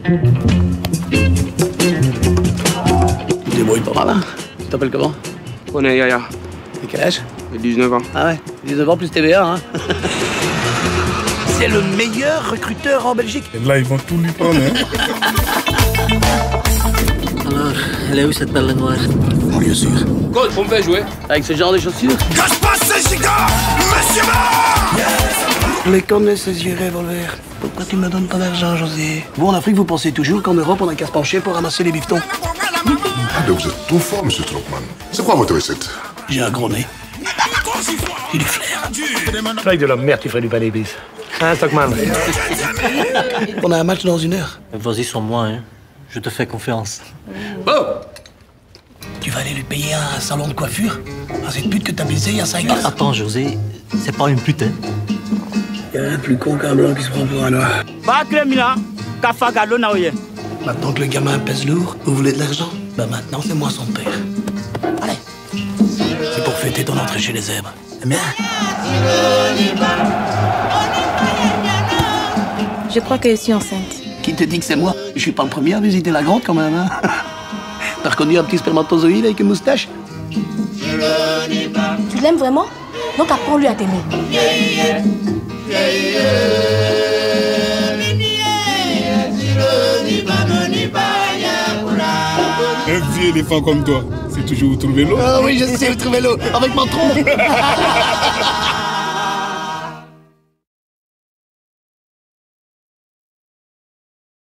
Tu te débrouilles pas mal, hein? Tu t'appelles comment? On est Yaya. Et quel âge? J'ai 19 ans. Ah ouais, 19 ans plus TVA, hein? C'est le meilleur recruteur en Belgique. Et là, ils vont tout lui prendre, hein? Alors, elle est où cette perle noire? Mon lieu sûr. Coach, on me fait jouer. Avec ce genre de chaussures? Cache pas ces gigas, monsieur mort! Je les connais, ces yeux revolver. Pourquoi tu me donnes pas d'argent, José? Vous, en Afrique, vous pensez toujours qu'en Europe, on a qu'à se pencher pour ramasser les bifetons. Ah, vous êtes tout fort, monsieur Strockman. C'est quoi votre recette? J'ai un gros nez. J'ai du flair. Avec de la merde, tu ferais du pain d'épices. Hein, Stockman? On a un match dans 1 heure. Vas-y sur moi, hein. Je te fais confiance. Bon! Tu vas aller lui payer un salon de coiffure à cette pute que t'as baisé il y a 5 ans. Attends, José, c'est pas une pute, hein. Il y a un plus con qu'un blanc qui se prend pour un noir. Maintenant que le gamin pèse lourd, vous voulez de l'argent? Ben maintenant, c'est moi son père. Allez. C'est pour fêter ton entrée chez les zèbres. T'aimes bien? Je crois que je suis enceinte. Qui te dit que c'est moi? Je suis pas le premier à visiter la grotte quand même, hein? T'as reconnu un petit spermatozoïde avec une moustache? Tu l'aimes vraiment? Donc apprends-lui à t'aimer. Un vieux éléphant comme toi, c'est toujours où trouver l'eau. Ah oui, je sais où trouver l'eau, avec mon tronc.